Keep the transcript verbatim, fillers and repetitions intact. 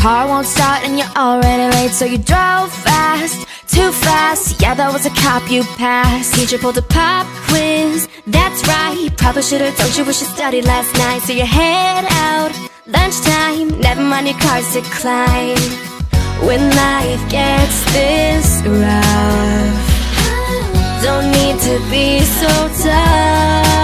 car won't start and you're already late, so you drove fast, too fast. Yeah, that was a cop you passed. Teacher pulled a pop quiz, that's right. Probably should've told you we should study last night. So you head out, lunchtime, never mind your car's decline. When life gets this rough, don't need to be so tough.